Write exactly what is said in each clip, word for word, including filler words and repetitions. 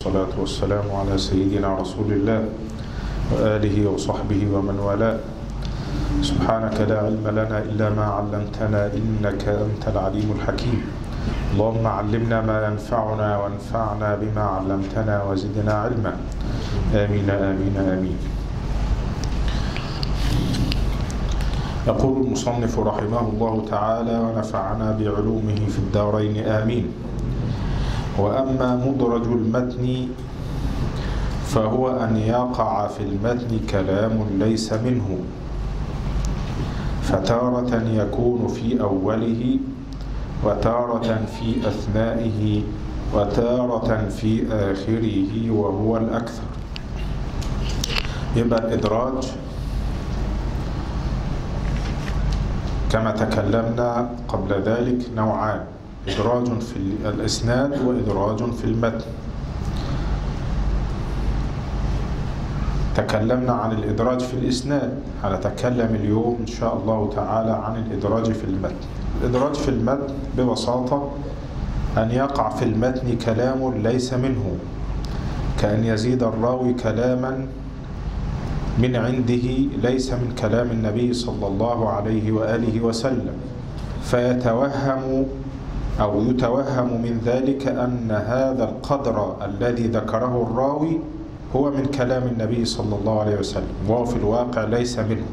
والصلاة والسلام على سيدنا رسول الله وآله وصحبه ومن والاه. سبحانك لا علم لنا إلا ما علمتنا إنك أنت العليم الحكيم. اللهم علمنا ما ينفعنا وانفعنا بما علمتنا وزدنا علما. آمين آمين آمين. يقول المصنف رحمه الله تعالى ونفعنا بعلومه في الدارين آمين. وأما مدرج المتن فهو أن يقع في المتن كلام ليس منه، فتارة يكون في أوله وتارة في أثنائه وتارة في آخره وهو الأكثر. يبقى الإدراج كما تكلمنا قبل ذلك نوعان: إدراج في الإسناد وإدراج في المتن. تكلمنا عن الإدراج في الإسناد، هنتكلم اليوم إن شاء الله تعالى عن الإدراج في المتن. الإدراج في المتن ببساطة أن يقع في المتن كلام ليس منه، كأن يزيد الراوي كلاما من عنده ليس من كلام النبي صلى الله عليه وآله وسلم، فيتوهم أو يتوهم من ذلك أن هذا القدر الذي ذكره الراوي هو من كلام النبي صلى الله عليه وسلم، وهو في الواقع ليس منه.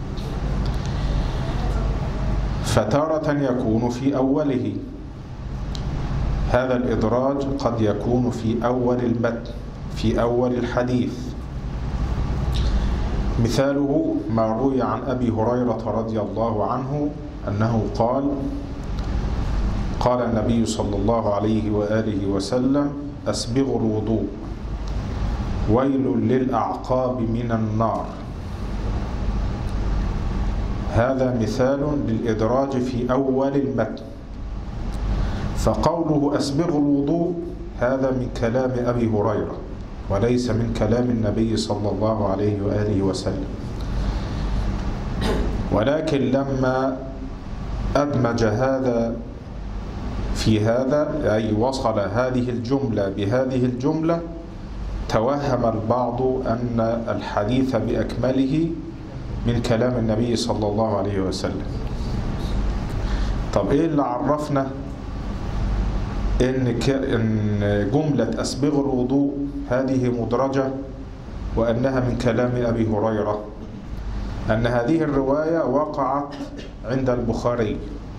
فتارة يكون في أوله، هذا الإدراج قد يكون في أول المتن، في أول الحديث. مثاله ما روي عن أبي هريرة رضي الله عنه أنه قال: قال النبي صلى الله عليه وآله وسلم: أسبغوا الوضوء، ويل للأعقاب من النار. هذا مثال للإدراج في أول المتن. فقوله أسبغوا الوضوء هذا من كلام أبي هريرة وليس من كلام النبي صلى الله عليه وآله وسلم، ولكن لما أدمج هذا في هذا، أي وصل هذه الجملة بهذه الجملة، توهم البعض أن الحديث بأكمله من كلام النبي صلى الله عليه وسلم. طب إيه اللي عرفنا إن جملة أسبغ الوضوء هذه مدرجة وأنها من كلام أبي هريرة؟ أن هذه الرواية وقعت عند البخاري،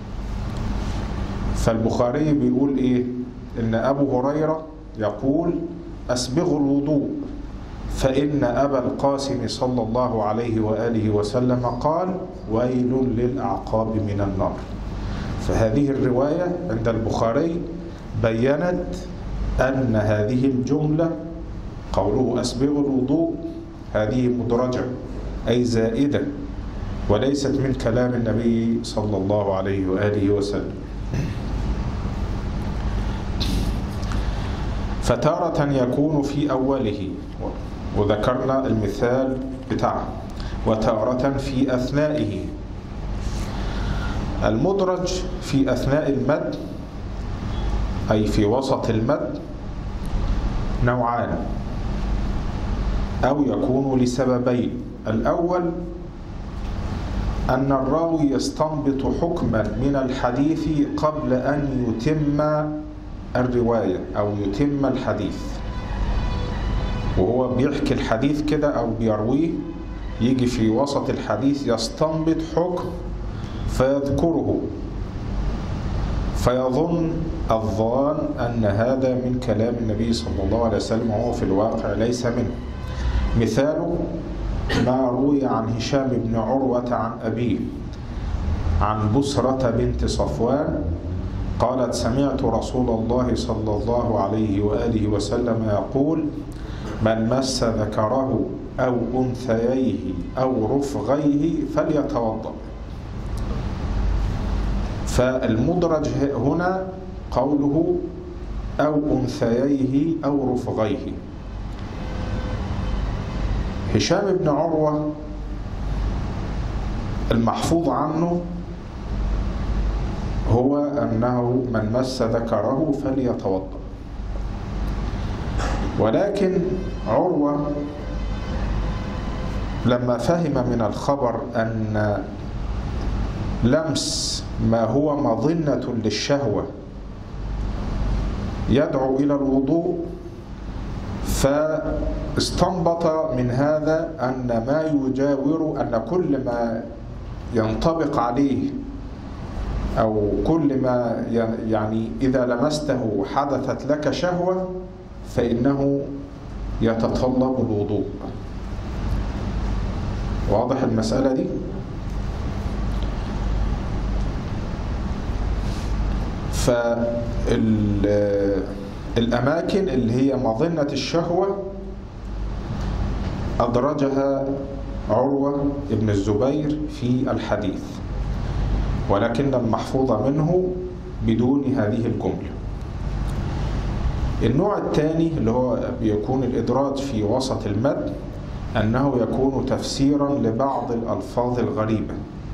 فالبخاري بيقول إيه؟ إن أبو هريرة يقول: أسبغوا الوضوء، فإن أبا القاسم صلى الله عليه وآله وسلم قال: ويل للأعقاب من النار. فهذه الرواية عند البخاري بيّنت أن هذه الجملة، قوله أسبغوا الوضوء، هذه مدرجة أي زائدة وليست من كلام النبي صلى الله عليه وآله وسلم. فتارة يكون في أوله، وذكرنا المثال بتاعه، وتارة في أثنائه. المدرج في أثناء المد أي في وسط المد نوعان، أو يكون لسببين. الأول أن الراوي يستنبط حكما من الحديث قبل أن يتم الرواية أو يتم الحديث، وهو بيحكي الحديث كده أو بيرويه، يجي في وسط الحديث يستنبط حكم فيذكره، فيظن الظان أن هذا من كلام النبي صلى الله عليه وسلم وهو في الواقع ليس منه. مثاله ما روي عن هشام بن عروة عن أبيه عن بسرة بنت صفوان قالت: سمعت رسول الله صلى الله عليه وآله وسلم يقول: من مس ذكره أو أنثييه أو رفغيه فليتوضأ. فالمدرج هنا قوله أو أنثييه أو رفغيه. هشام بن عروة المحفوظ عنه هو أنه من مس ذكره فليتوضأ. ولكن عروة لما فهم من الخبر أن لمس ما هو مظنة للشهوة يدعو إلى الوضوء، فاستنبط من هذا أن ما يجاور، أن كل ما ينطبق عليه أو كل ما يعني إذا لمسته حدثت لك شهوة فإنه يتطلب الوضوء. واضح المسألة دي؟ فالأماكن اللي هي مظنة الشهوة أدرجها عروة ابن الزبير في الحديث، ولكن المحفوظ منه بدون هذه الجملة. النوع الثاني اللي هو بيكون الإدراج في وسط المتن أنه يكون تفسيرا لبعض الألفاظ الغريبة.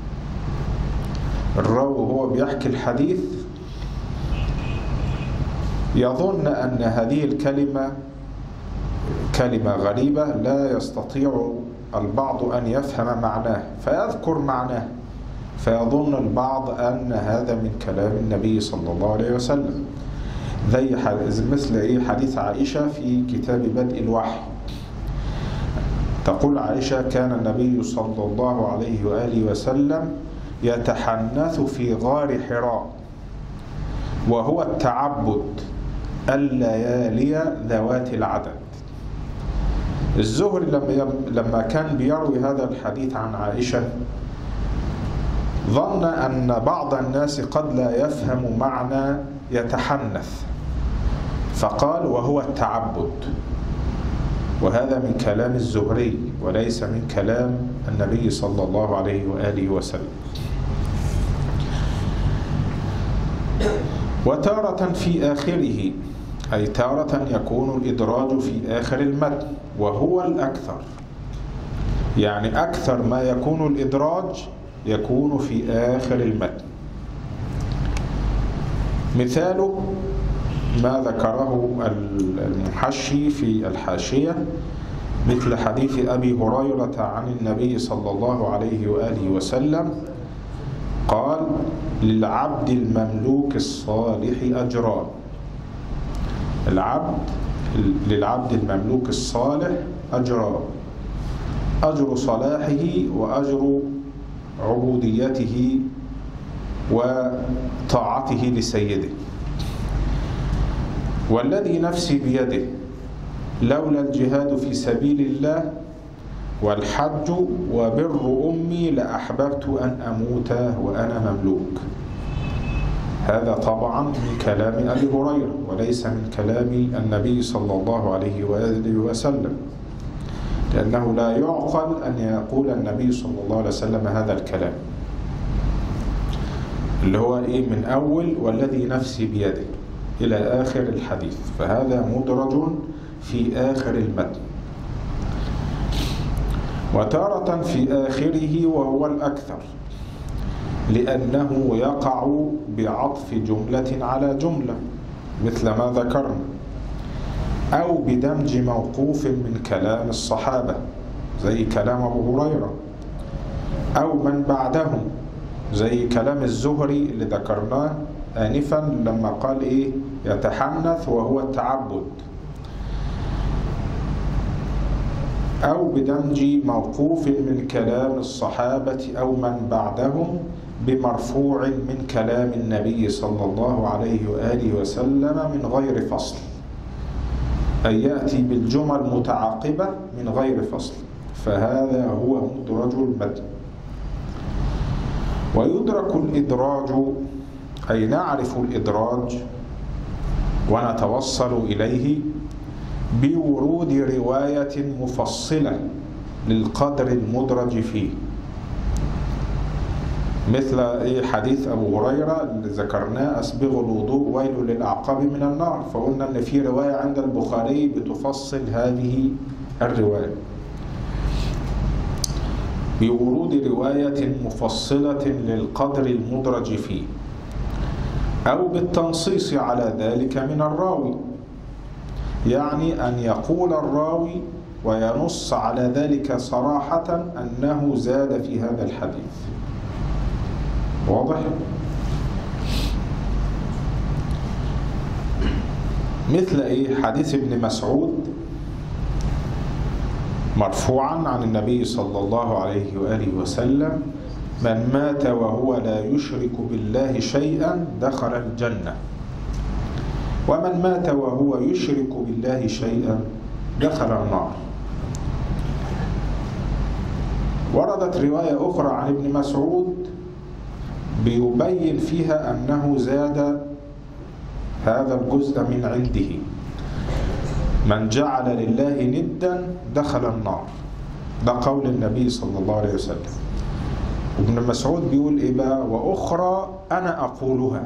الراوي وهو بيحكي الحديث يظن أن هذه الكلمة كلمة غريبة لا يستطيع البعض أن يفهم معناه، فيذكر معناه، فيظن البعض أن هذا من كلام النبي صلى الله عليه وسلم، زي مثل إيه حديث عائشة في كتاب بدء الوحي. تقول عائشة: كان النبي صلى الله عليه وآله وسلم يتحنث في غار حراء، وهو التعبد الليالي ذوات العدد. الزهري لما كان بيروي هذا الحديث عن عائشة ظن أن بعض الناس قد لا يفهم معنى يتحنث، فقال: وهو التعبد. وهذا من كلام الزهري وليس من كلام النبي صلى الله عليه وآله وسلم. وتارة في آخره، أي تارة يكون الإدراج في آخر المتن وهو الأكثر، يعني أكثر ما يكون الإدراج يكون في آخر المتن. مثاله ما ذكره المحشي في الحاشية، مثل حديث أبي هريرة عن النبي صلى الله عليه وآله وسلم قال: للعبد المملوك الصالح أجران. العبد للعبد المملوك الصالح أجران: أجر صلاحه وأجر عبوديته وطاعته لسيده. والذي نفسي بيده لولا الجهاد في سبيل الله والحج وبر أمي لأحببت أن أموت وأنا مملوك. هذا طبعا من كلام أبي هريرة وليس من كلام النبي صلى الله عليه وآله وسلم، لأنه لا يعقل أن يقول النبي صلى الله عليه وسلم هذا الكلام اللي هو إيه من أول والذي نفسي بيده إلى آخر الحديث، فهذا مدرج في آخر المتن. وتارة في آخره وهو الأكثر، لأنه يقع بعطف جملة على جملة مثل ما ذكرنا، أو بدمج موقوف من كلام الصحابة زي كلام أبو هريرة، أو من بعدهم زي كلام الزهري اللي ذكرناه آنفا لما قال إيه يتحنث وهو التعبد، أو بدمج موقوف من كلام الصحابة أو من بعدهم بمرفوع من كلام النبي صلى الله عليه وآله وسلم من غير فصل، أي يأتي بالجمل متعاقبة من غير فصل، فهذا هو مدرج المتن. ويدرك الإدراج، أي نعرف الإدراج ونتوصل إليه بورود رواية مفصلة للقدر المدرج فيه، مثل حديث أبو هريرة اللي ذكرناه: أسبغ الوضوء ويل للأعقاب من النار، فقلنا أن في رواية عند البخاري بتفصل هذه الرواية بورود رواية مفصلة للقدر المدرج فيه، أو بالتنصيص على ذلك من الراوي، يعني أن يقول الراوي وينص على ذلك صراحة أنه زاد في هذا الحديث. واضح؟ مثل إيه؟ حديث ابن مسعود مرفوعا عن النبي صلى الله عليه وآله وسلم: من مات وهو لا يشرك بالله شيئا دخل الجنة، ومن مات وهو يشرك بالله شيئا دخل النار. وردت رواية أخرى عن ابن مسعود بيبين فيها أنه زاد هذا الجزء من عنده: من جعل لله ندا دخل النار. ده قول النبي صلى الله عليه وسلم. ابن مسعود بيقول إيه بقى؟ وأخرى أنا أقولها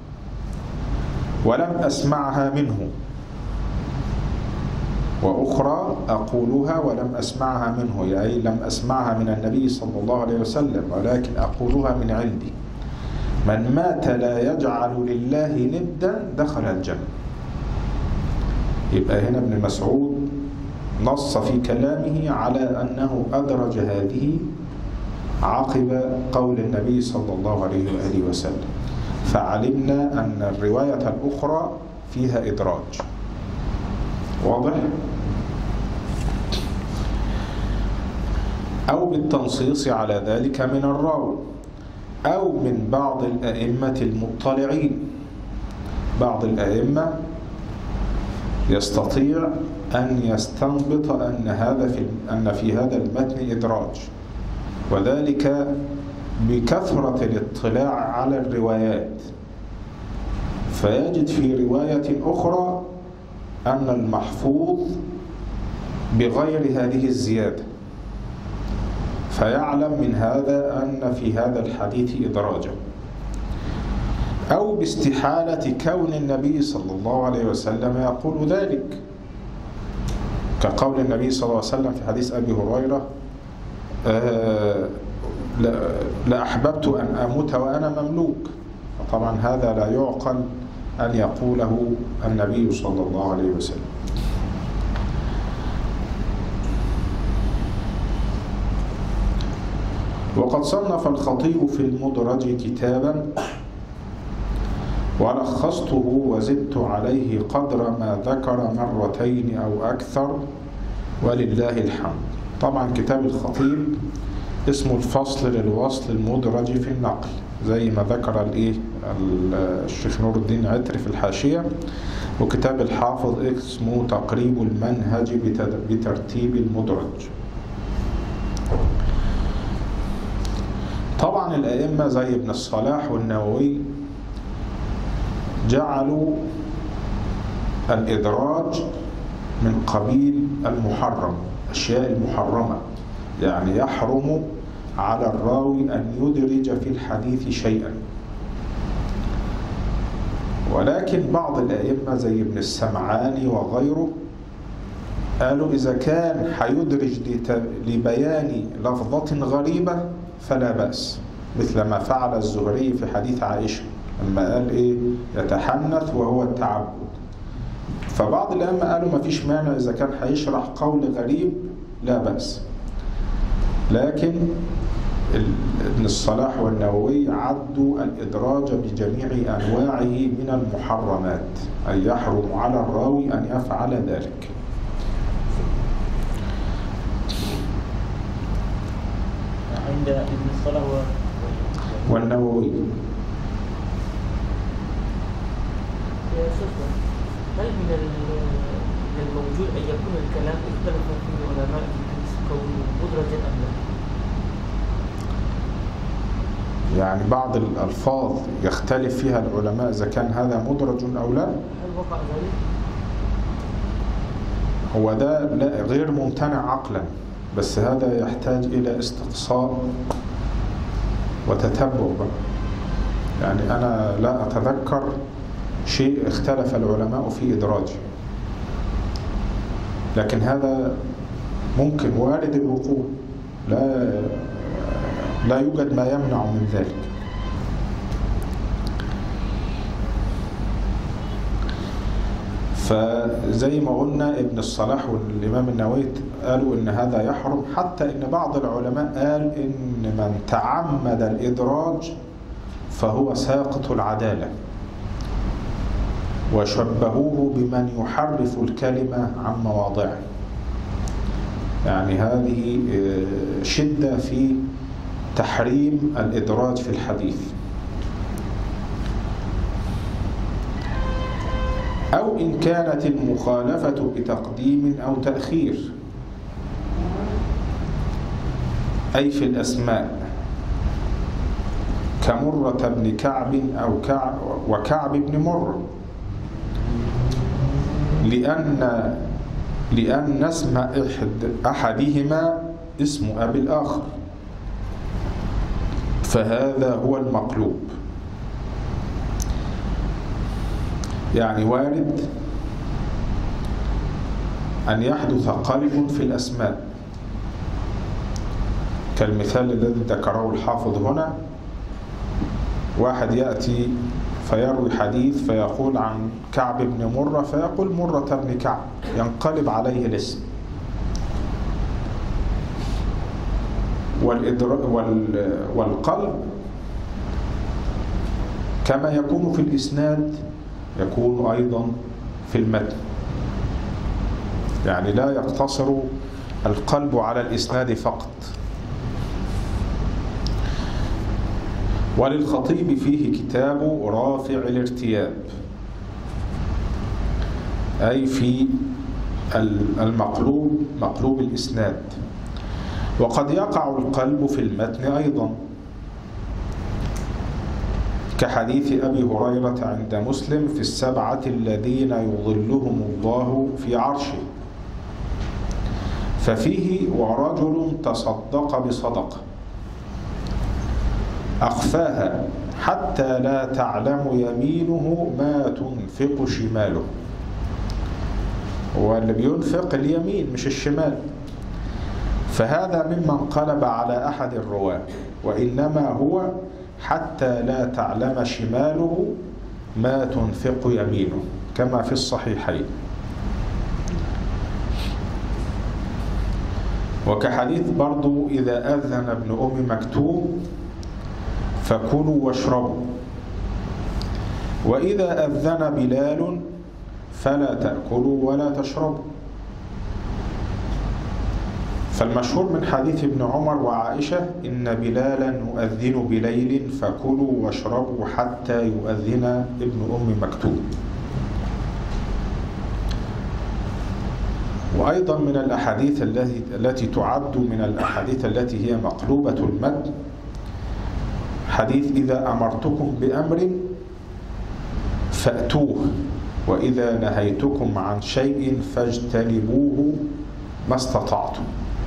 ولم أسمعها منه. وأخرى أقولها ولم أسمعها منه، يعني لم أسمعها من النبي صلى الله عليه وسلم، ولكن أقولها من عندي: من مات لا يجعل لله ندا دخل الجنة. يبقى هنا ابن مسعود نص في كلامه على أنه أدرج هذه عقب قول النبي صلى الله عليه وآله وسلم، فعلمنا أن الرواية الأخرى فيها إدراج. واضح؟ أو بالتنصيص على ذلك من الراوي أو من بعض الأئمة المطلعين. بعض الأئمة يستطيع أن يستنبط أن هذا في أن في هذا المتن إدراج، وذلك بكثرة الاطلاع على الروايات، فيجد في رواية أخرى أن المحفوظ بغير هذه الزيادة، فيعلم من هذا أن في هذا الحديث إدراجا. أو باستحالة كون النبي صلى الله عليه وسلم يقول ذلك، كقول النبي صلى الله عليه وسلم في حديث أبي هريرة: آه لأحببت أن أموت وأنا مملوك. طبعا هذا لا يعقل أن يقوله النبي صلى الله عليه وسلم. وقد صنف الخطيب في المدرج كتابا ولخصته وزدت عليه قدر ما ذكر مرتين أو أكثر ولله الحمد. طبعا كتاب الخطيب اسمه الفصل للوصل المدرج في النقل، زي ما ذكر الايه الشيخ نور الدين عتر في الحاشية. وكتاب الحافظ اسمه تقريب المنهج بترتيب المدرج. طبعا الأئمة زي ابن الصلاح والنووي جعلوا الإدراج من قبيل المحرم، أشياء المحرمة، يعني يحرم على الراوي أن يدرج في الحديث شيئا. ولكن بعض الأئمة زي ابن السمعاني وغيره قالوا إذا كان حيدرج لبيان لفظة غريبة فلا بأس، مثل ما فعل الزهري في حديث عائشة لما قال إيه يتحنث وهو التعبد. فبعض الأئمة قالوا ما فيش مانع إذا كان حيشرح قول غريب لا بأس، لكن ابن الصلاح والنووي عدوا الإدراج بجميع أنواعه من المحرمات، أي يحرم على الراوي أن يفعل ذلك. عند ابن الصلاح والنووي. يا شيخ، هل من الموجود أن يكون الكلام اختلف فيه علماء الحديث كونه مدرجا أم لا؟ يعني بعض الألفاظ يختلف فيها العلماء إذا كان هذا مدرج أو لا. هل وقع ذلك؟ هو ده لا غير ممتنع عقلا، بس هذا يحتاج إلى استقصاء وتتبع بقى. يعني أنا لا أتذكر شيء اختلف العلماء في إدراجه، لكن هذا ممكن وارد الوقوع، لا لا يوجد ما يمنع من ذلك. فزي ما قلنا ابن الصلاح والإمام النووي قالوا إن هذا يحرم، حتى إن بعض العلماء قال إن من تعمد الإدراج فهو ساقط العدالة، وشبهوه بمن يحرف الكلمة عن مواضعه. يعني هذه شدة في تحريم الإدراج في الحديث. أو إن كانت المخالفة بتقديم أو تأخير، أي في الأسماء كمرة بن كعب أو كعب وكعب بن مر، لأن لأن اسم أحد أحدهما اسم أبي الآخر، فهذا هو المقلوب. يعني وارد أن يحدث قلب في الأسماء، كالمثال الذي ذكره الحافظ هنا، واحد يأتي فيروي حديث فيقول عن كعب بن مرة فيقول مرة بن كعب، ينقلب عليه الاسم. والقلب كما يكون في الإسناد يكون أيضا في المتن، يعني لا يقتصر القلب على الإسناد فقط. وللخطيب فيه كتاب رافع الارتياب، أي في المقلوب مقلوب الإسناد. وقد يقع القلب في المتن أيضا، كحديث أبي هريرة عند مسلم في السبعة الذين يظلهم الله في عرشه، ففيه ورجل تصدق بصدقة أخفاها حتى لا تعلم يمينه ما تنفق شماله. واللي بينفق اليمين مش الشمال، فهذا ممن قلب على أحد الرواة، وإنما هو حتى لا تعلم شماله ما تنفق يمينه، كما في الصحيحين. وكحديث برضو إذا أذن ابن أم مكتوم فكلوا واشربوا، وإذا أذن بلال فلا تأكلوا ولا تشربوا. فالمشهور من حديث ابن عمر وعائشة إن بلالا يؤذن بليل فكلوا واشربوا حتى يؤذن ابن أم مكتوم. وأيضا من الأحاديث التي التي تعد من الأحاديث التي هي مقلوبة المتن حديث إذا أمرتكم بأمر فأتوه وإذا نهيتكم عن شيء فاجتنبوه ما استطعتم.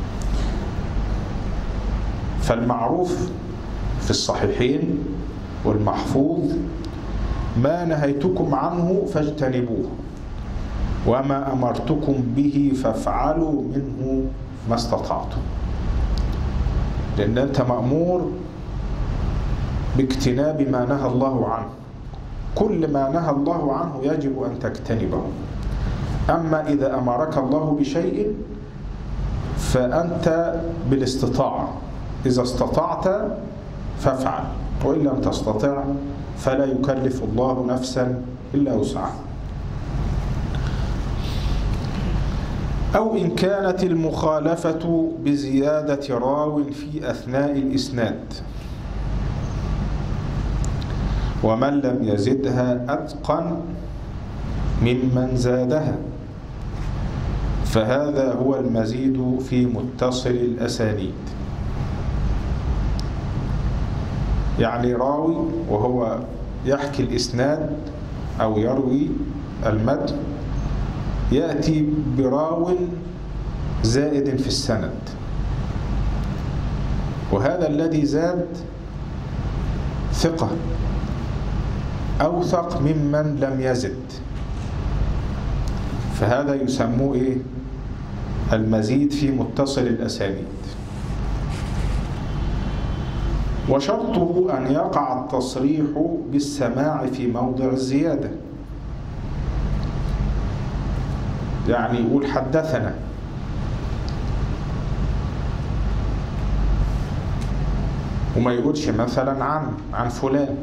فالمعروف في الصحيحين والمحفوظ ما نهيتكم عنه فاجتنبوه، وما أمرتكم به فافعلوا منه ما استطعتم. لأن أنت مأمور باجتناب ما نهى الله عنه، كل ما نهى الله عنه يجب أن تجتنبه. أما إذا أمرك الله بشيء فأنت بالاستطاعة، إذا استطعت فافعل، وإن لم تستطع فلا يكلف الله نفسا إلا وسعها. أو إن كانت المخالفة بزيادة راو في أثناء الإسناد ومن لم يزدها أتقن ممن زادها، فهذا هو المزيد في متصل الأسانيد. يعني راوي وهو يحكي الإسناد أو يروي المتن يأتي براو زائد في السند، وهذا الذي زاد ثقة أوثق ممن لم يزد، فهذا يسموه إيه؟ المزيد في متصل الأسانيد. وشرطه أن يقع التصريح بالسماع في موضع الزيادة، يعني يقول حدثنا، وما يقولش مثلا عن عن فلان،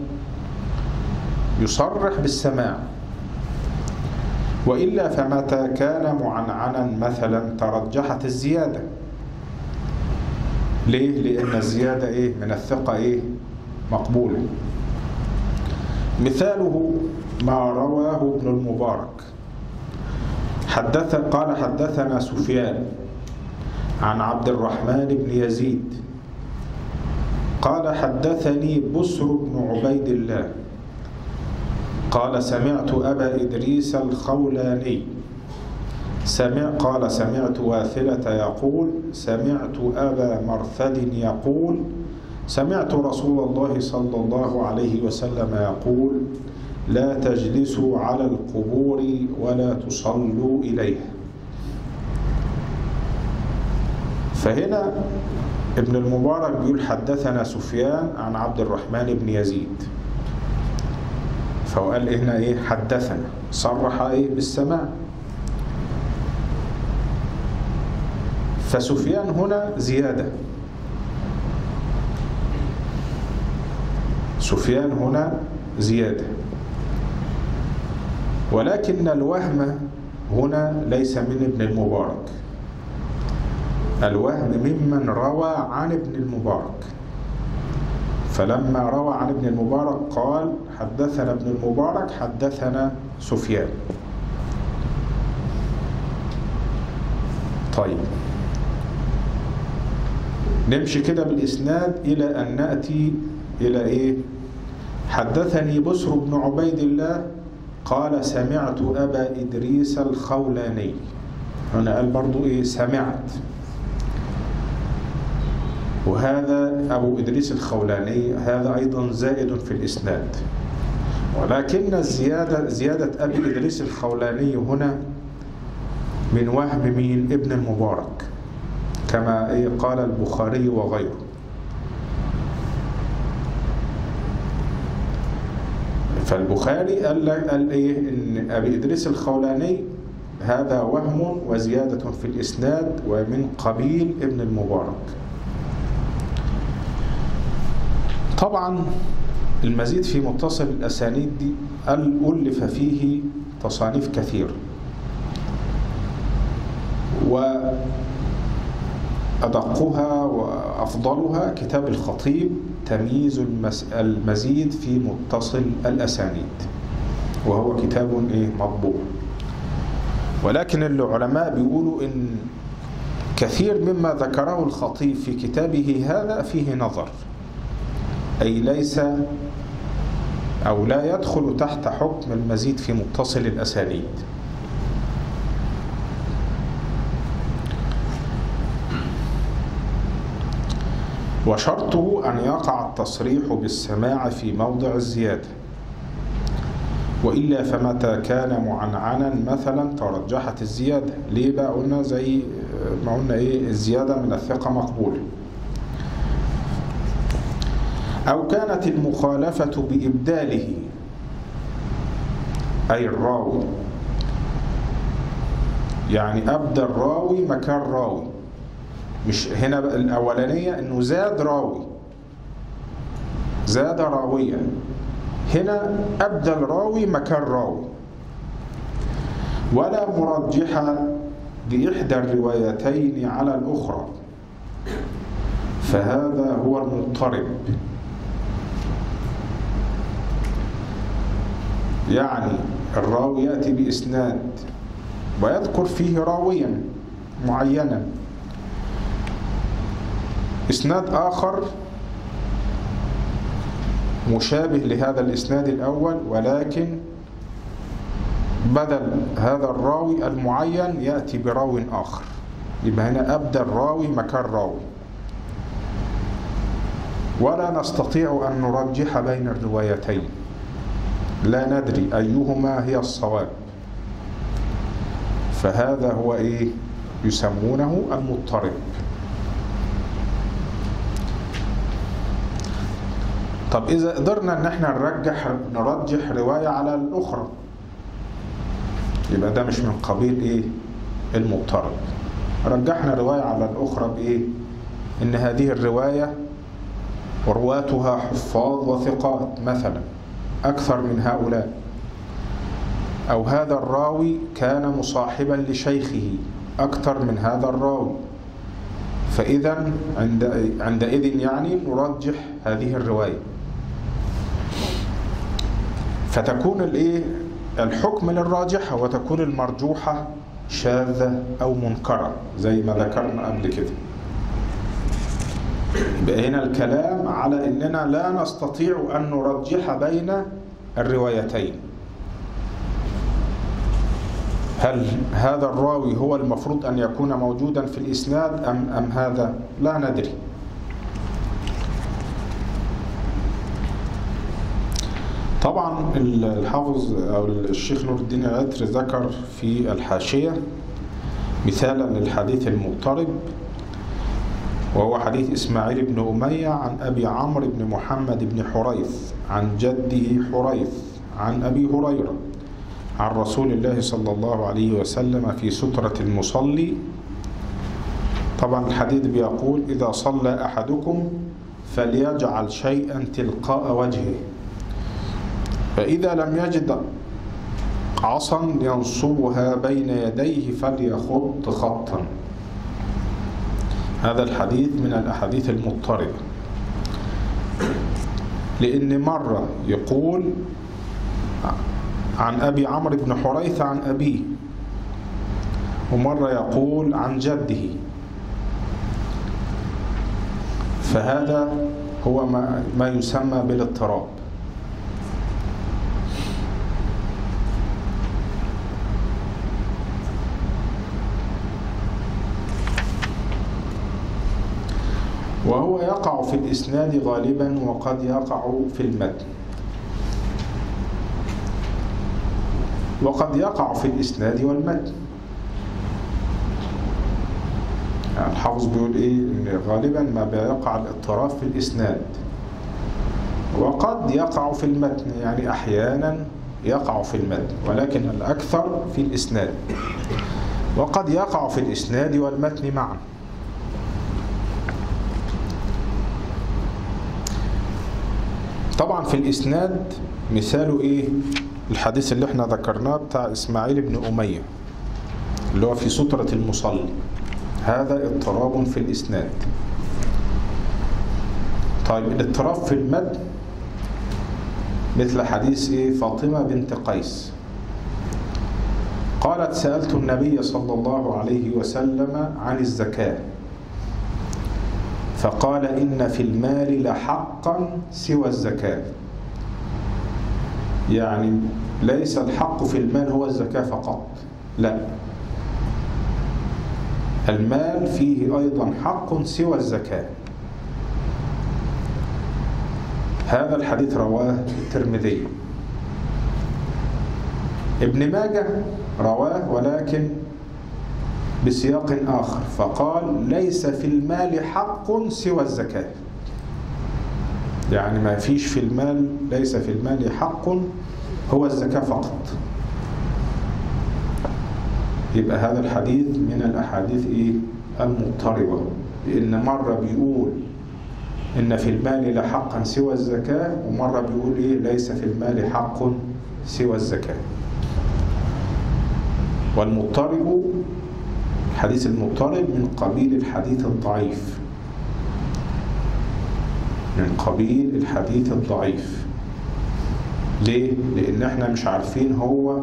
يصرح بالسماع. وإلا فمتى كان معنعنا مثلا ترجحت الزيادة. ليه؟ لأن الزيادة إيه؟ من الثقة إيه؟ مقبولة. مثاله ما رواه ابن المبارك حدث قال حدثنا سفيان عن عبد الرحمن بن يزيد قال حدثني بسر بن عبيد الله قال سمعت أبا إدريس الخولاني سمع قال سمعت واثلة يقول سمعت أبا مرثد يقول سمعت رسول الله صلى الله عليه وسلم يقول لا تجلسوا على القبور ولا تصلوا إليها. فهنا ابن المبارك بيقول حدثنا سفيان عن عبد الرحمن بن يزيد، فهو قال هنا ايه؟ حدثنا، صرح ايه؟ بالسماع. فسفيان هنا زيادة، سفيان هنا زيادة، ولكن الوهم هنا ليس من ابن المبارك، الوهم ممن روى عن ابن المبارك. فلما روى عن ابن المبارك قال حدثنا ابن المبارك حدثنا سفيان. طيب نمشي كده بالإسناد إلى أن نأتي إلى إيه؟ حدثني بسر بن عبيد الله قال سمعت أبا إدريس الخولاني. هنا قال برضو إيه؟ سمعت. وهذا أبو إدريس الخولاني هذا أيضا زائد في الإسناد، ولكن الزيادة زيادة أبي إدريس الخولاني هنا من وهم مين؟ ابن المبارك، كما قال البخاري وغيره. فالبخاري قال, قال إيه؟ إن أبي إدريس الخولاني هذا وهم وزيادة في الإسناد ومن قبيل ابن المبارك. طبعا المزيد في متصل الأسانيد دي ألف فيه تصانيف كثير، وأدقها وأفضلها كتاب الخطيب تمييز المزيد في متصل الأسانيد، وهو كتاب إيه؟ مطبوع. ولكن العلماء بيقولوا إن كثير مما ذكره الخطيب في كتابه هذا فيه نظر، أي ليس أو لا يدخل تحت حكم المزيد في متصل الأسانيد. وشرطه أن يقع التصريح بالسماع في موضع الزيادة، وإلا فمتى كان معنعنا مثلا ترجحت الزيادة. ليه بقى؟ قلنا زي ما قلنا إيه؟ الزيادة من الثقة مقبولة. أو كانت المخالفة بإبداله، أي الراوي، يعني أبدى الراوي مكان راوي، مش هنا بقى الأولانية إنه زاد راوي، زاد راويا، هنا أبدى الراوي مكان راوي. ولا مرجحة بإحدى الروايتين على الأخرى، فهذا هو المضطرب. يعني الراوي يأتي بإسناد ويذكر فيه راويا معينا، إسناد آخر مشابه لهذا الإسناد الأول، ولكن بدل هذا الراوي المعين يأتي براو آخر، يبقى هنا أبدى الراوي مكان راوي. ولا نستطيع أن نرجح بين الروايتين، لا ندري أيهما هي الصواب، فهذا هو إيه؟ يسمونه المضطرب. طب إذا قدرنا أن احنا نرجح نرجح رواية على الأخرى، يبقى ده مش من قبيل إيه؟ المضطرب. رجحنا رواية على الأخرى بإيه؟ إن هذه الرواية رواتها حفاظ وثقات مثلا أكثر من هؤلاء، أو هذا الراوي كان مصاحبا لشيخه أكثر من هذا الراوي، فإذا عند عندئذ يعني نرجح هذه الرواية، فتكون الإيه الحكم للراجحة، وتكون المرجوحة شاذة أو منكرة زي ما ذكرنا قبل كده. يبقى هنا الكلام على أننا لا نستطيع أن نرجح بين الروايتين. هل هذا الراوي هو المفروض أن يكون موجودا في الإسناد أم, أم هذا؟ لا ندري. طبعا الحافظ أو الشيخ نور الدين العطر ذكر في الحاشية مثالا للحديث المضطرب، وهو حديث إسماعيل بن أمية عن أبي عمرو بن محمد بن حريث عن جده حريث عن أبي هريرة عن رسول الله صلى الله عليه وسلم في سترة المصلي. طبعا الحديث بيقول: إذا صلى أحدكم فليجعل شيئا تلقاء وجهه، فإذا لم يجد عصا ينصبها بين يديه فليخط خطا. هذا الحديث من الأحاديث المضطربة، لأن مرة يقول عن أبي عمرو بن حريث عن أبيه، ومرة يقول عن جده، فهذا هو ما, ما يسمى بالاضطراب. وهو يقع في الإسناد غالبا وقد يقع في المتن، وقد يقع في الإسناد والمتن. يعني الحافظ بيقول إيه؟ إن غالبا ما بيقع الاضطراب في الإسناد، وقد يقع في المتن، يعني أحيانا يقع في المتن ولكن الأكثر في الإسناد، وقد يقع في الإسناد والمتن معا. طبعا في الإسناد مثاله إيه؟ الحديث اللي احنا ذكرناه بتاع إسماعيل بن أمية اللي هو في سترة المصلي، هذا اضطراب في الإسناد. طيب الاضطراب في المتن مثل حديث إيه؟ فاطمة بنت قيس قالت: سألت النبي صلى الله عليه وسلم عن الزكاة فقال: إن في المال لحقا سوى الزكاة. يعني ليس الحق في المال هو الزكاة فقط، لا، المال فيه أيضا حق سوى الزكاة. هذا الحديث رواه الترمذي. ابن ماجه رواه ولكن بسياق آخر، فقال: ليس في المال حق سوى الزكاة. يعني ما فيش في المال، ليس في المال حق هو الزكاة فقط. يبقى هذا الحديث من الأحاديث إيه؟ المضطربة، لأن مرة بيقول إن في المال لحقا سوى الزكاة، ومرة بيقول إيه؟ ليس في المال حق سوى الزكاة. والمضطرب، الحديث المضطرب من قبيل الحديث الضعيف، من قبيل الحديث الضعيف. ليه؟ لأن احنا مش عارفين هو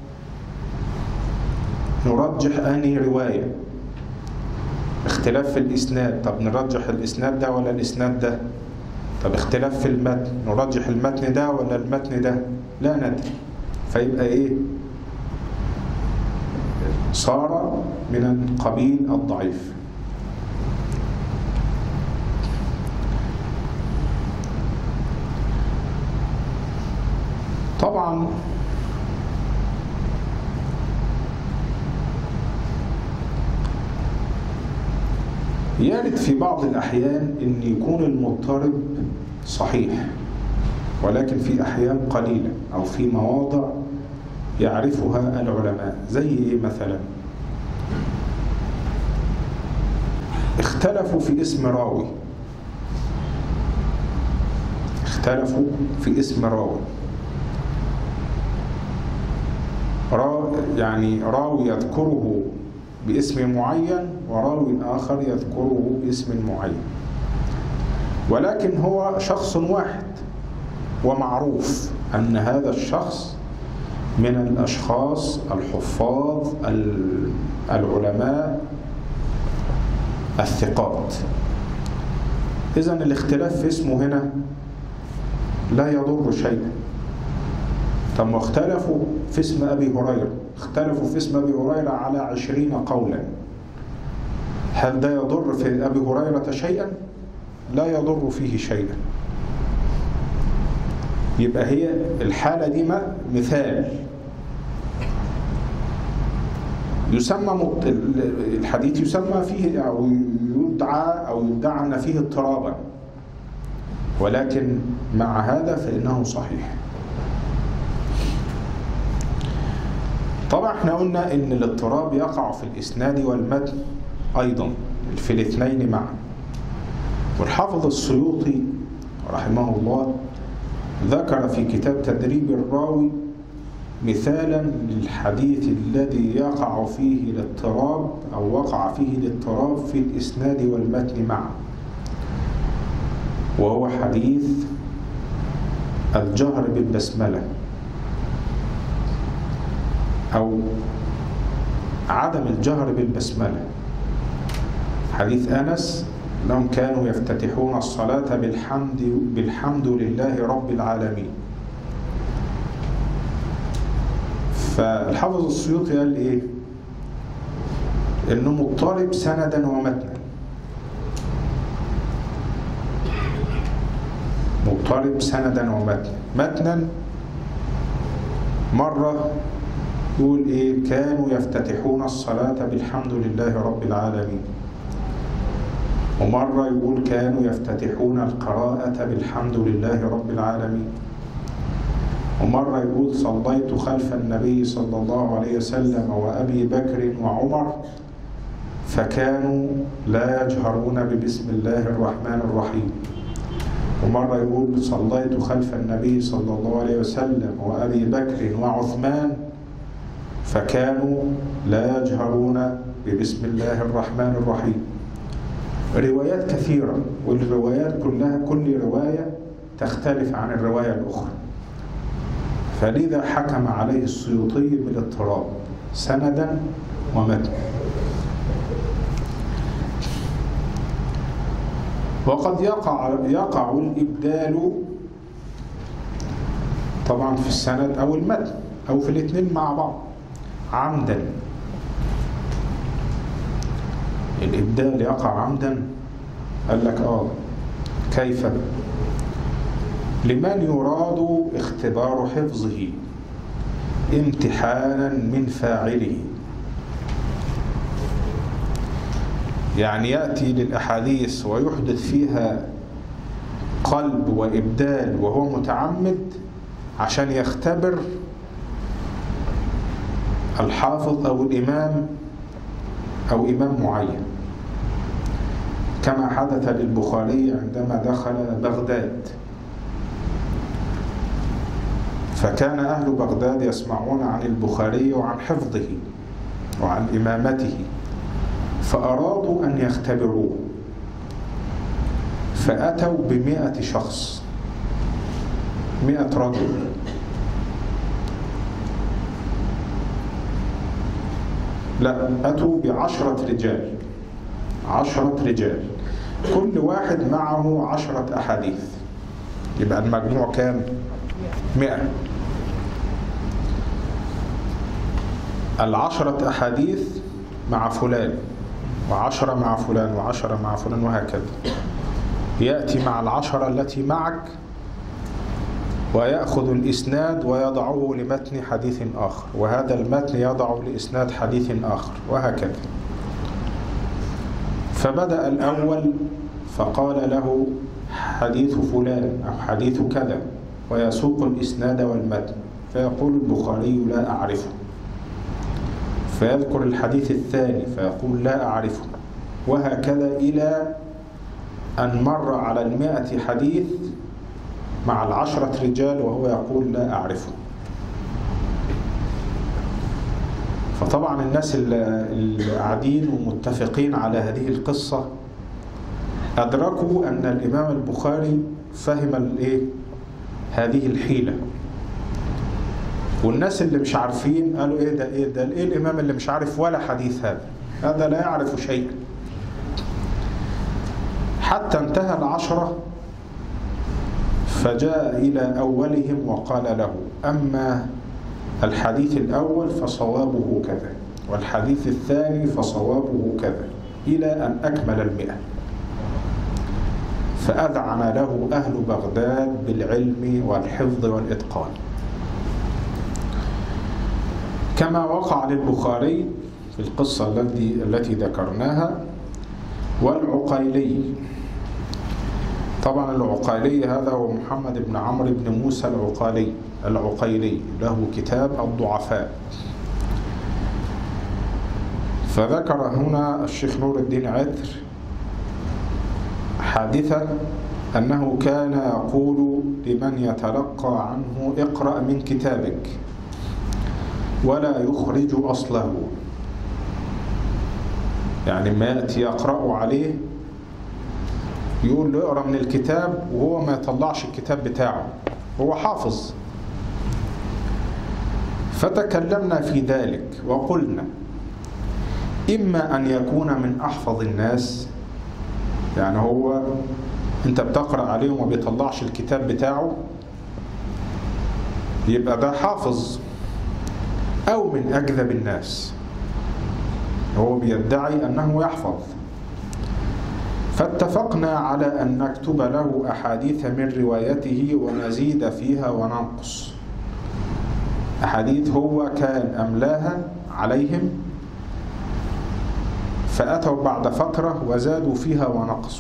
نرجح أنهي رواية، اختلاف في الإسناد، طب نرجح الإسناد ده ولا الإسناد ده؟ طب اختلاف في المتن، نرجح المتن ده ولا المتن ده؟ لا ندري. فيبقى إيه؟ صار من قبيل الضعيف. طبعا يرد في بعض الأحيان أن يكون المضطرب صحيح، ولكن في أحيان قليلة أو في مواضع يعرفها العلماء. زي إيه مثلا؟ اختلفوا في اسم راوي اختلفوا في اسم راوي را يعني راوي يذكره باسم معين وراوي آخر يذكره باسم معين، ولكن هو شخص واحد ومعروف أن هذا الشخص من الأشخاص الحفاظ العلماء الثقات. إذن الاختلاف في اسمه هنا لا يضر شيئا. ثم اختلفوا في اسم أبي هريرة اختلفوا في اسم أبي هريرة على عشرين قولا، هل ده يضر في أبي هريرة شيئا؟ لا يضر فيه شيئا. يبقى هي الحالة دي مثال يسمى الحديث يسمى فيه أو يدعى أو يدعى أن فيه اضطرابا، ولكن مع هذا فإنه صحيح. طبعا احنا قلنا ان الاضطراب يقع في الإسناد والمتن أيضا في الاثنين معا. والحافظ السيوطي رحمه الله ذكر في كتاب تدريب الراوي مثالا للحديث الذي يقع فيه الاضطراب أو وقع فيه الاضطراب في الإسناد والمتن معا، وهو حديث الجهر بالبسملة أو عدم الجهر بالبسملة. حديث أنس أنهم كانوا يفتتحون الصلاة بالحمد بالحمد لله رب العالمين. فالحافظ السيوطي قال إيه؟ إنه مضطرب سندا ومتنا. مضطرب سندا ومتنا. متنا مرة يقول إيه؟ كانوا يفتتحون الصلاة بالحمد لله رب العالمين. ومرة يقول كانوا يفتتحون القراءة بالحمد لله رب العالمين. ومرة يقول صليت خلف النبي صلى الله عليه وسلم وأبي بكر وعمر فكانوا لا يجهرون ببسم الله الرحمن الرحيم. ومرة يقول صليت خلف النبي صلى الله عليه وسلم وأبي بكر وعثمان فكانوا لا يجهرون ببسم الله الرحمن الرحيم. روايات كثيرة، والروايات كلها كل رواية تختلف عن الرواية الأخرى، فلذا حكم عليه السيوطي بالاضطراب سندا ومتنا. وقد يقع يقع الإبدال طبعا في السند أو المتن أو في الاثنين مع بعض عمدا. الإبدال يقع عمدا. قال لك آه كيف؟ لمن يراد اختبار حفظه امتحانا من فاعله. يعني يأتي للأحاديث ويحدث فيها قلب وإبدال وهو متعمد عشان يختبر الحافظ أو الإمام أو إمام معين، كما حدث للبخاري عندما دخل بغداد. فكان أهل بغداد يسمعون عن البخاري وعن حفظه وعن إمامته، فأرادوا أن يختبروه، فأتوا بمئة شخص، مئة رجل. لا، أتوا بعشرة رجال، عشرة رجال كل واحد معه عشرة أحاديث، يبقى المجموع كام؟ مئة. العشرة أحاديث مع فلان، وعشرة مع فلان، وعشرة مع فلان، وهكذا. يأتي مع العشرة التي معك ويأخذ الإسناد ويضعه لمتن حديث آخر، وهذا المتن يضع لإسناد حديث آخر، وهكذا. فبدأ الأول فقال له حديث فلان أو حديث كذا، ويسوق الإسناد والمتن، فيقول البخاري لا أعرفه، فيذكر الحديث الثاني فيقول لا أعرفه، وهكذا إلى أن مر على المائة حديث مع العشرة رجال وهو يقول لا أعرفه. فطبعا الناس اللي قاعدين ومتفقين على هذه القصة أدركوا أن الإمام البخاري فهم الإيه؟ هذه الحيلة. والناس اللي مش عارفين قالوا إيه ده إيه ده إيه الإمام اللي مش عارف ولا حديث هذا هذا لا يعرف شيئا. حتى انتهى العشرة فجاء إلى أولهم وقال له أما الحديث الأول فصوابه كذا والحديث الثاني فصوابه كذا إلى أن أكمل المئة. فأذعن له أهل بغداد بالعلم والحفظ والإتقان، كما وقع للبخاري في القصة التي التي ذكرناها. والعقيلي، طبعا العقيلي هذا هو محمد بن عمرو بن موسى العقيلي العقيلي له كتاب الضعفاء. فذكر هنا الشيخ نور الدين عطر حادثة أنه كان يقول لمن يتلقى عنه اقرأ من كتابك ولا يخرج أصله، يعني ما يأتي يقرأ عليه يقول له اقرأ من الكتاب وهو ما يطلعش الكتاب بتاعه، هو حافظ. فتكلمنا في ذلك وقلنا إما أن يكون من أحفظ الناس، يعني هو أنت بتقرأ عليه وما بيطلعش الكتاب بتاعه يبقى ده حافظ، أو من أكذب الناس هو بيدعي أنه يحفظ. فاتفقنا على أن نكتب له أحاديث من روايته ونزيد فيها وننقص، أحاديث هو كان أملاها عليهم فأتوا بعد فترة وزادوا فيها ونقصوا.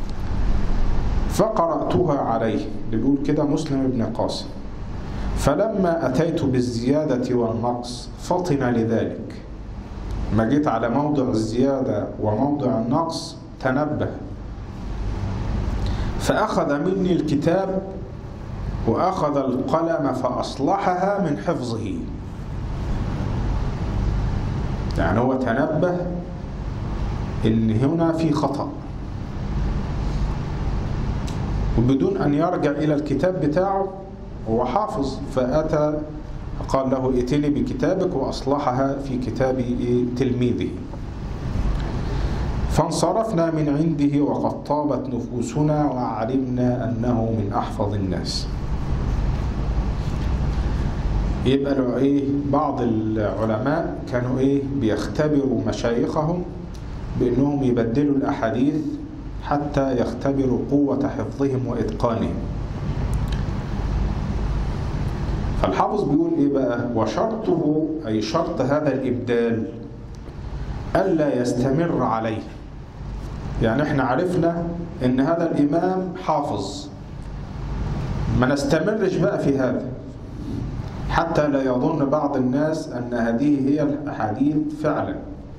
فقرأتها عليه، بيقول كده مسلم بن قاسم، فلما أتيت بالزيادة والنقص فطن لذلك، ما جيت على موضع الزيادة وموضع النقص تنبه، فأخذ مني الكتاب وأخذ القلم فأصلحها من حفظه. يعني هو تنبه إن هنا في خطأ، وبدون أن يرجع إلى الكتاب بتاعه هو حافظ، فأتى قال له ائتني بكتابك وأصلحها في كتاب تلميذه. فانصرفنا من عنده وقد طابت نفوسنا وعلمنا أنه من أحفظ الناس. يبقى إيه بعض العلماء كانوا إيه بيختبروا مشايخهم بأنهم يبدلوا الأحاديث حتى يختبروا قوة حفظهم وإتقانهم. فالحافظ بيقول إيه بقى؟ وشرطه أي شرط هذا الإبدال ألا يستمر عليه. يعني إحنا عرفنا إن هذا الإمام حافظ، ما نستمرش بقى في هذا حتى لا يظن بعض الناس أن هذه هي الأحاديث فعلا.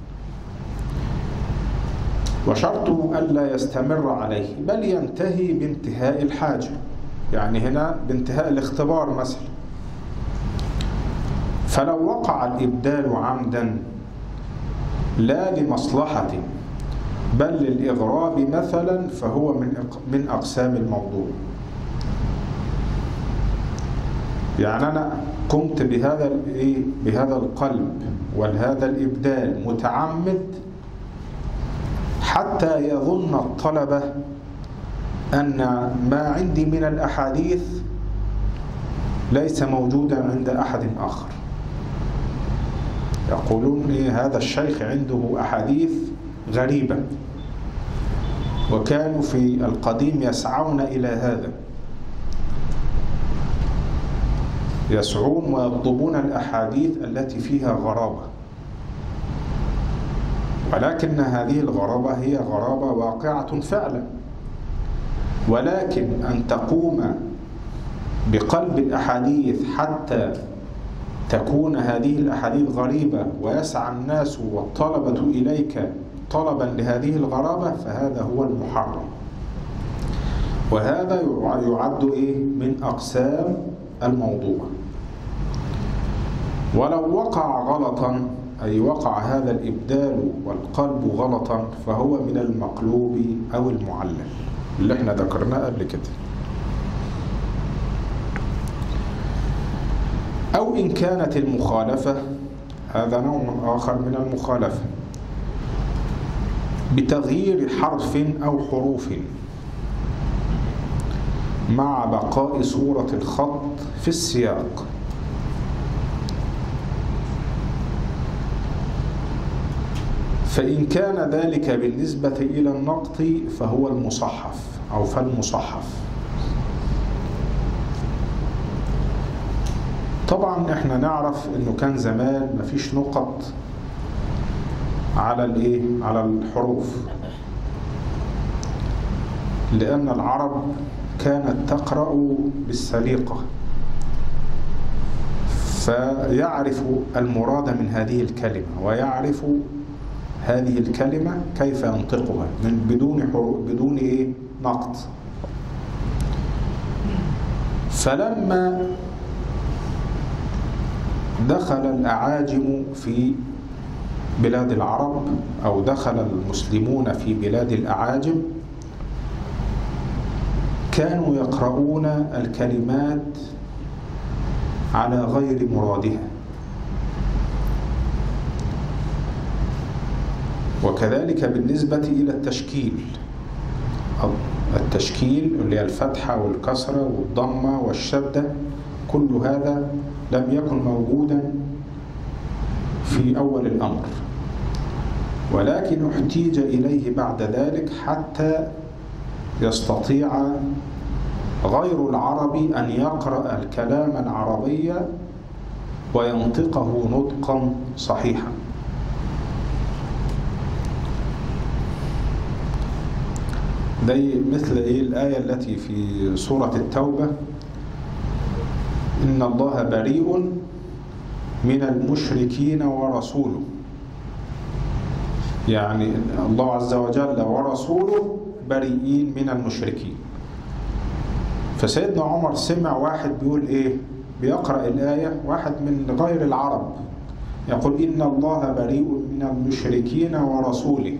وشرطه ألا يستمر عليه بل ينتهي بانتهاء الحاجة، يعني هنا بانتهاء الاختبار مثلا. فلو وقع الإبدال عمدا لا لمصلحة بل للإغراب مثلا فهو من من أقسام الموضوع. يعني أنا قمت بهذا بهذا القلب وهذا الإبدال متعمد حتى يظن الطلبة أن ما عندي من الأحاديث ليس موجودا عند أحد آخر. يقولون إيه هذا الشيخ عنده أحاديث غريبة، وكانوا في القديم يسعون إلى هذا، يسعون ويطلبون الأحاديث التي فيها غرابة، ولكن هذه الغرابة هي غرابة واقعة فعلا. ولكن أن تقوم بقلب الأحاديث حتى تكون هذه الأحاديث غريبة ويسعى الناس والطلبة إليك طلبا لهذه الغرابة فهذا هو المحرم، وهذا يعد إيه من أقسام الموضوع. ولو وقع غلطا، أي وقع هذا الإبدال والقلب غلطا، فهو من المقلوب أو المعلل اللي احنا ذكرناه قبل كده. أو إن كانت المخالفة، هذا نوع آخر من المخالفة، بتغيير حرف أو حروف مع بقاء صورة الخط في السياق. فإن كان ذلك بالنسبة إلى النقط فهو المصحف أو فالمصحف. طبعا احنا نعرف انه كان زمان مفيش نقط على الايه على الحروف، لأن العرب كانت تقرأ بالسليقة، فيعرف المراد من هذه الكلمة ويعرف هذه الكلمة كيف ينطقها من بدون حروف، بدون ايه نقط. فلما دخل الأعاجم في بلاد العرب، أو دخل المسلمون في بلاد الأعاجم، كانوا يقرؤون الكلمات على غير مرادها. وكذلك بالنسبة إلى التشكيل، التشكيل اللي هي الفتحة والكسرة والضمة والشدة، كل هذا لم يكن موجودا في أول الأمر، ولكن احتيج إليه بعد ذلك حتى يستطيع غير العرب أن يقرأ الكلام العربي وينطقه نطقا صحيحا. زي مثل إيه الآية التي في سورة التوبة: إن الله بريء من المشركين ورسوله. يعني الله عز وجل ورسوله بريئين من المشركين. فسيدنا عمر سمع واحد بيقول إيه، بيقرأ الآية، واحد من غير العرب يقول: إن الله بريء من المشركين ورسوله.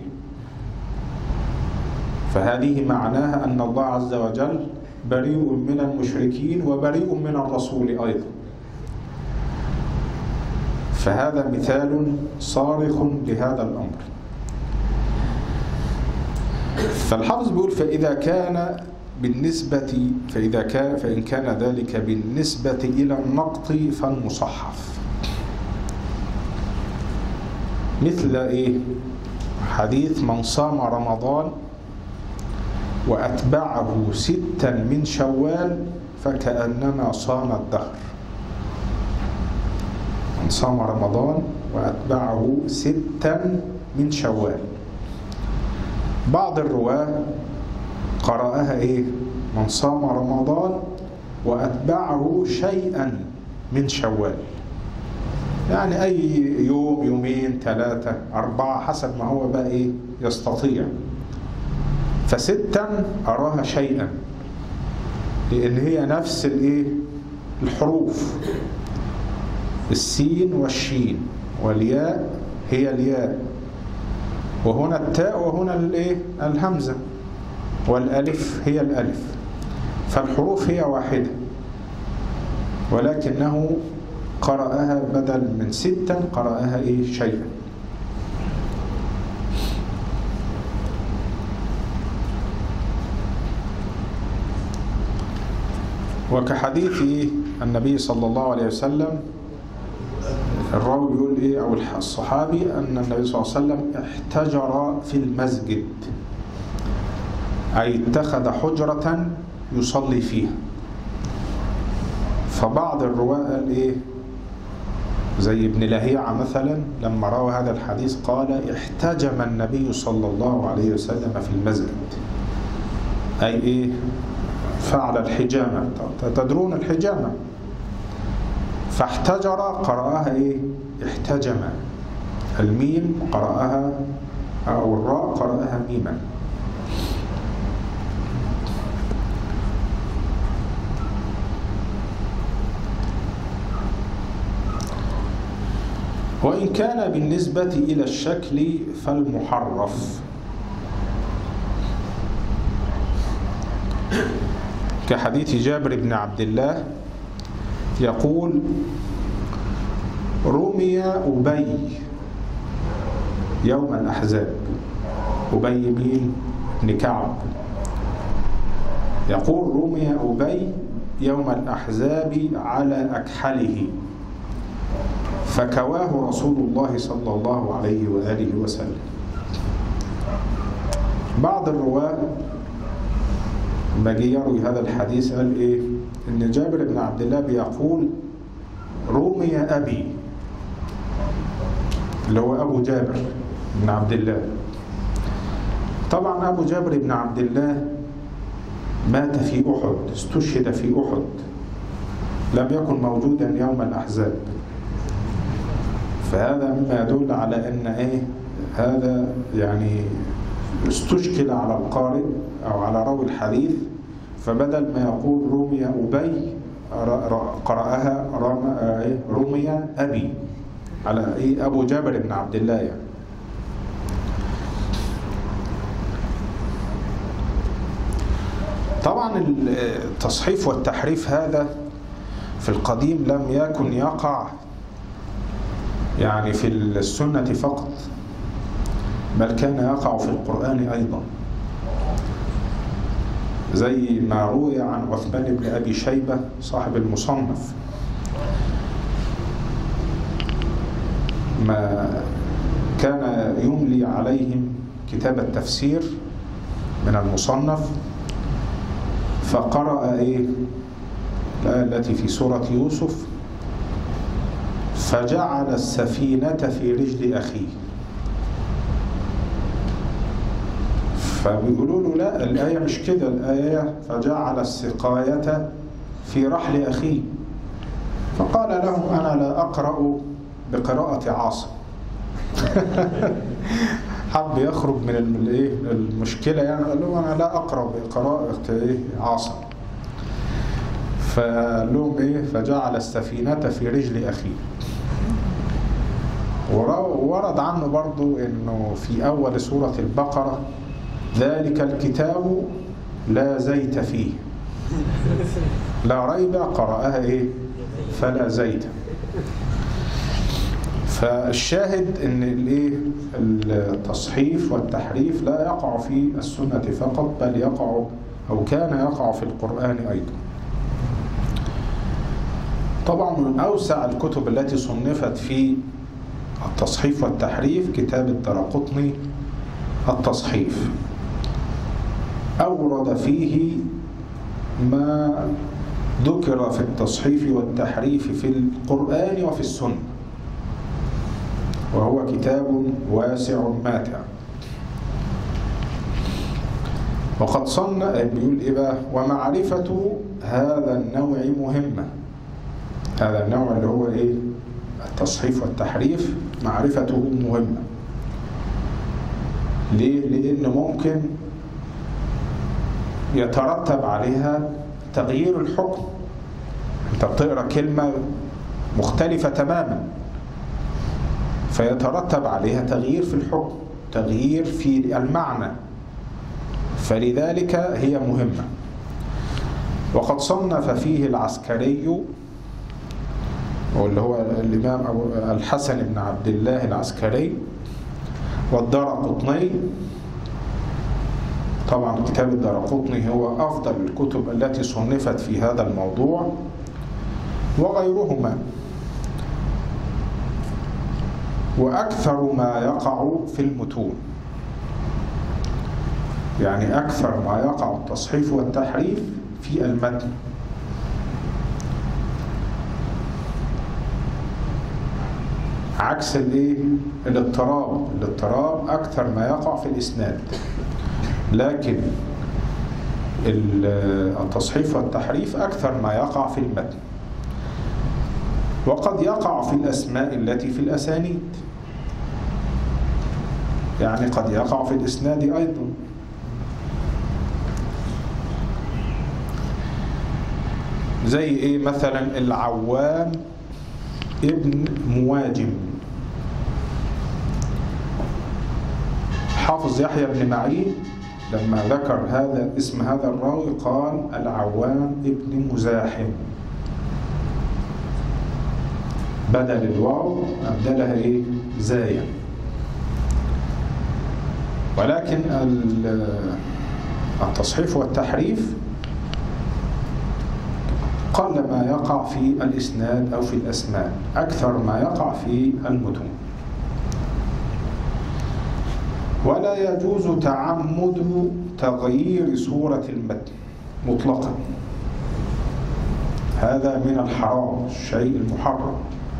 فهذه معناها أن الله عز وجل بريء من المشركين وبريء من الرسول أيضا. فهذا مثال صارخ لهذا الأمر. فالحافظ بيقول: فإذا كان بالنسبة فإذا كان فإن كان ذلك بالنسبة إلى النقط فالمصحف. مثل إيه؟ حديث: من صام رمضان وأتبعه ستا من شوال فكأنما صام الدهر. من صام رمضان وأتبعه ستا من شوال. بعض الرواة قرأها إيه؟ من صام رمضان وأتبعه شيئا من شوال، يعني أي يوم، يومين، ثلاثة، أربعة، حسب ما هو بقى إيه يستطيع. فستا أراها شيئا، لأن هي نفس الإيه الحروف، السين والشين، والياء هي الياء، وهنا التاء وهنا الإيه الهمزة، والألف هي الألف. فالحروف هي واحدة، ولكنه قرأها بدل من ستا قرأها إيه شيئا. وكحديث النبي صلى الله عليه وسلم، الراوي بيقول إيه أو الصحابي أن النبي صلى الله عليه وسلم احتجر في المسجد، أي اتخذ حجرة يصلي فيها. فبعض الرواة قال إيه، زي ابن لهيعة مثلا لما روى هذا الحديث قال: احتجم النبي صلى الله عليه وسلم في المسجد، أي إيه فعل الحجامة. تدرون الحجامة؟ فاحتجر قرأها إيه احتجم، الميم قرأها أو الراء قرأها ميما. وإن كان بالنسبة إلى الشكل فالمحرف، كحديث جابر بن عبد الله يقول: رمي أبي يوم الأحزاب. أبي مين؟ بن كعب. يقول: رمي أبي يوم الأحزاب على أكحله فكواه رسول الله صلى الله عليه وآله وسلم. بعض الرواة لما جه يروي هذا الحديث قال إيه؟ إن جابر بن عبد الله بيقول: رمي أبي، اللي هو أبو جابر بن عبد الله. طبعا أبو جابر بن عبد الله مات في أحد، استشهد في أحد، لم يكن موجودا يوم الأحزاب. فهذا مما يدل على أن إيه؟ هذا يعني استشكل على القارئ أو على راوي الحديث، فبدل ما يقول رمي أبي قرأها رمي أبي، على إيه؟ أبو جابر بن عبد الله يعني. طبعا التصحيف والتحريف هذا في القديم لم يكن يقع يعني في السنة فقط، بل كان يقع في القرآن أيضا، زي ما روي عن عثمان بن أبي شيبة صاحب المصنف، ما كان يملي عليهم كتاب التفسير من المصنف، فقرأ إيه؟ الآية التي في سورة يوسف: فجعل السفينة في رجل أخيه. فبيقولوا له: لا، الآية مش كده، الآية فجعل السقاية في رحل أخيه. فقال لهم: أنا لا أقرأ بقراءة عاصم. حب يخرج من المشكلة يعني، قال لهم: أنا لا أقرأ بقراءة عاصم. فقال لهم إيه؟ فجعل السفينة في رجل أخيه. ورد عنه برضو إنه في أول سورة البقرة: ذلك الكتاب لا زيت فيه، لا ريب قرأها إيه؟ فلا زيت. فالشاهد إن الإيه؟ التصحيف والتحريف لا يقع في السنة فقط، بل يقع أو كان يقع في القرآن أيضا. طبعا من أوسع الكتب التي صنفت في التصحيف والتحريف كتاب الدارقطني التصحيف، أورد فيه ما ذكر في التصحيف والتحريف في القرآن وفي السنة، وهو كتاب واسع ماتع. وقد صنع بيقول إيه بقى: ومعرفة هذا النوع مهمة. هذا النوع اللي هو إيه؟ التصحيف والتحريف، معرفته مهمة. ليه؟ لأن ممكن يترتب عليها تغيير الحكم. أنت بتقرأ كلمة مختلفة تماما، فيترتب عليها تغيير في الحكم، تغيير في المعنى، فلذلك هي مهمة. وقد صنف فيه العسكري، واللي هو الإمام أبو الحسن بن عبد الله العسكري، والدارقطني. طبعا كتاب الدارقطني هو أفضل الكتب التي صنفت في هذا الموضوع، وغيرهما. وأكثر ما يقع في المتون، يعني أكثر ما يقع التصحيف والتحريف في المتن. عكس الايه؟ الاضطراب. الاضطراب أكثر ما يقع في الإسناد، لكن التصحيف والتحريف أكثر ما يقع في المتن. وقد يقع في الأسماء التي في الأسانيد، يعني قد يقع في الإسناد أيضا. زي إيه مثلا؟ العوام ابن مواجم. حافظ يحيى بن معين لما ذكر هذا اسم هذا الراوي قال العوام ابن مزاحم، بدل الواو أبدلها إيه؟ زايا. ولكن التصحيف والتحريف قل ما يقع في الإسناد أو في الأسماء، أكثر ما يقع في المتون. ولا يجوز تعمد تغيير صورة المتن مطلقا، هذا من الحرام، الشيء المحرم.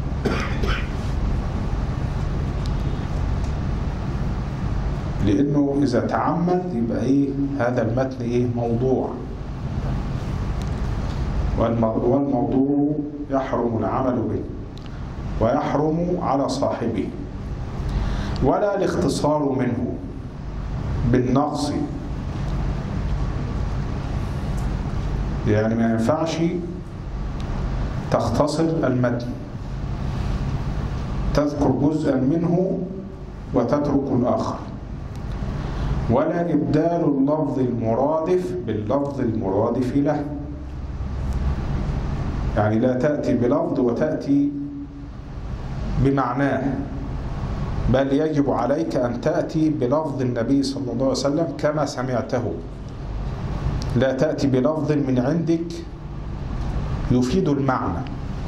لأنه إذا تعمد يبقى إيه؟ هذا المتن إيه؟ موضوع، والموضوع يحرم العمل به ويحرم على صاحبه. ولا الاختصار منه بالنقص، يعني ما ينفعش تختصر المتن، تذكر جزءا منه وتترك الآخر. ولا إبدال اللفظ المرادف باللفظ المرادف له، يعني لا تأتي بلفظ وتأتي بمعناه، بل يجب عليك أن تأتي بلفظ النبي صلى الله عليه وسلم كما سمعته، لا تأتي بلفظ من عندك يفيد المعنى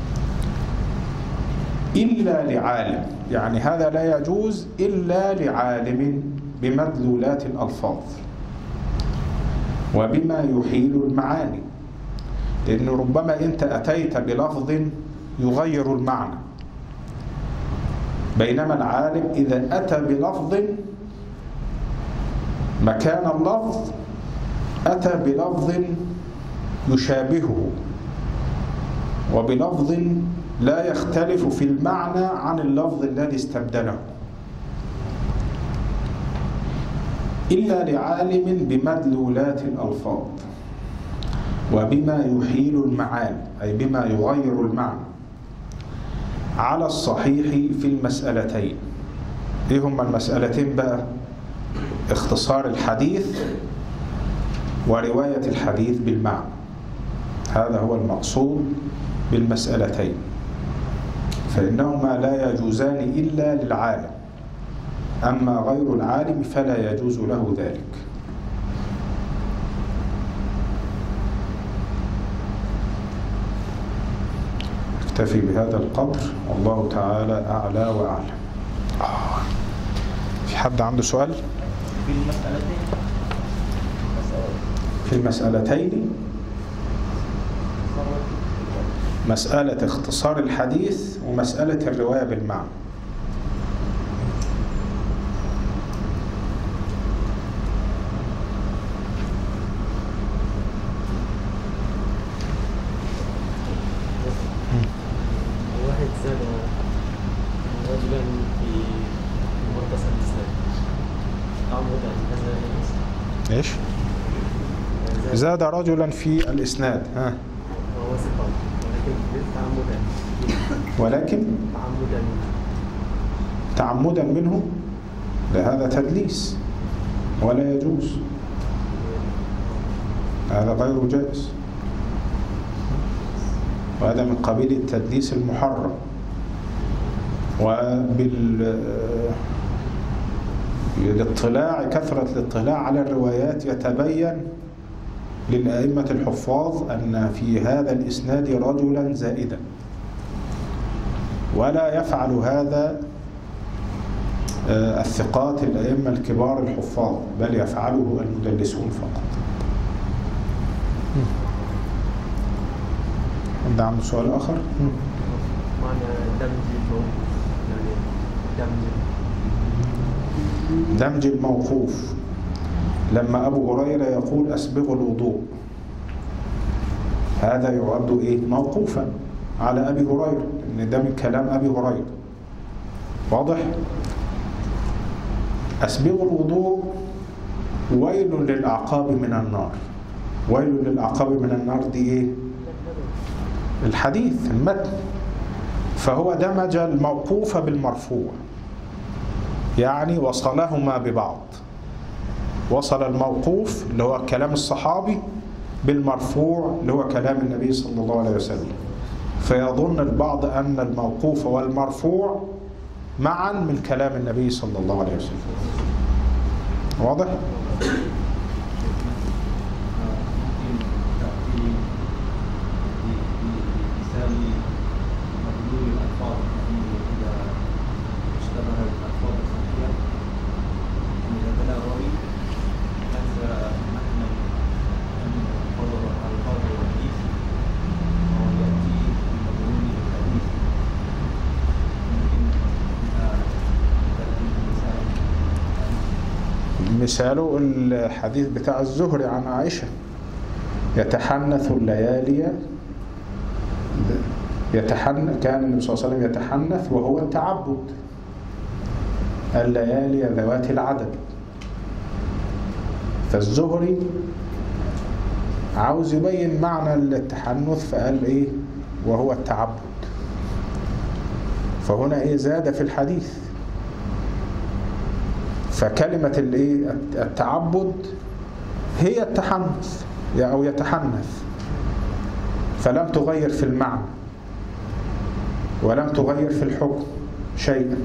إلا لعالم، يعني هذا لا يجوز إلا لعالم بمدلولات الألفاظ وبما يحيل المعاني، لأن ربما أنت أتيت بلفظ يغير المعنى، بينما العالم إذا أتى بلفظ مكان اللفظ أتى بلفظ يشابهه وبلفظ لا يختلف في المعنى عن اللفظ الذي استبدله، إلا لعالم بمدلولات الألفاظ وبما يحيل المعاني، أي بما يغير المعنى، على الصحيح في المسألتين. إيه هما المسألتين بقى؟ اختصار الحديث ورواية الحديث بالمعنى، هذا هو المقصود بالمسألتين، فإنهما لا يجوزان إلا للعالم، أما غير العالم فلا يجوز له ذلك. اكتفي بهذا القدر، والله تعالى أعلى وأعلم. آه. في حد عنده سؤال؟ في المسألتين في المسألتين مسألة اختصار الحديث ومسألة الرواية بالمعنى. واحد زاد رجلا في مرتص الإسلام تعمد أن هذا إيش؟ زاد رجلا في الإسناد، ها؟ وهو ثقة، ولكن تعمدا ولكن تعمدا تعمدا منه، لهذا تدليس ولا يجوز، هذا غير جائز، وهذا من قبيل التدليس المحرم. وبال الاطلاع، كثرة الاطلاع على الروايات يتبين للأئمة الحفاظ أن في هذا الإسناد رجلا زائدا، ولا يفعل هذا الثقات الأئمة الكبار الحفاظ، بل يفعله المدلسون فقط. حد عنده سؤال آخر؟ معنى دمج الموقوف، يعني دمج دمج الموقوف لما أبو هريرة يقول أسبغ الوضوء، هذا يعد إيه؟ موقوفا على أبي هريرة، لأن ده من كلام أبي هريرة، واضح؟ أسبغوا الوضوء ويل للأعقاب من النار. ويل للأعقاب من النار دي إيه؟ الحديث المتن. فهو دمج الموقوف بالمرفوع، يعني وصلهما ببعض. وصل الموقوف اللي هو كلام الصحابي بالمرفوع اللي هو كلام النبي صلى الله عليه وسلم، فيظن البعض أن الموقوف والمرفوع معا من كلام النبي صلى الله عليه وسلم. واضح؟ مثاله الحديث بتاع الزهري عن عائشة: يتحنث الليالي يتحن كان النبي صلى الله عليه وسلم يتحنث وهو التعبد، الليالي ذوات العدد. فالزهري عاوز يبين معنى التحنث فقال ايه؟ وهو التعبد. فهنا ايه؟ زاد في الحديث. فكلمة الايه؟ التعبد هي التحنث او يتحنث، فلم تغير في المعنى ولم تغير في الحكم شيئا.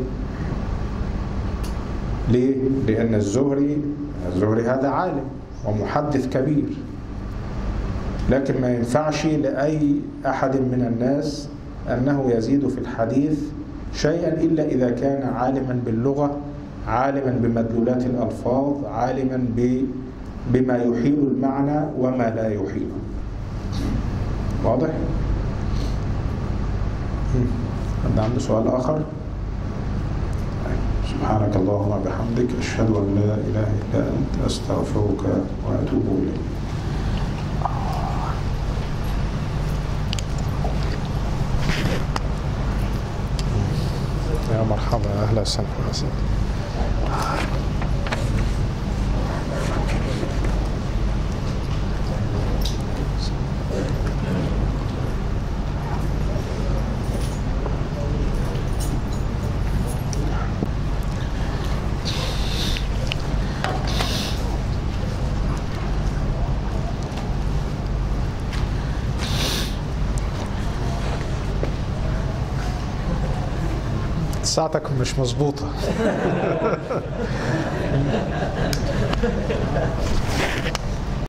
ليه؟ لأن الزهري الزهري هذا عالم ومحدث كبير، لكن ما ينفعش لأي أحد من الناس أنه يزيد في الحديث شيئا إلا إذا كان عالما باللغة، عالما بمدلولات الألفاظ، عالما بما يحيل المعنى وما لا يحيله. واضح؟ حد عنده سؤال آخر؟ سبحانك اللهم وبحمدك أشهد أن لا إله إلا أنت أستغفرك وأتوب إليك. يا مرحبا، أهلا وسهلا. ساعتك مش مظبوطة.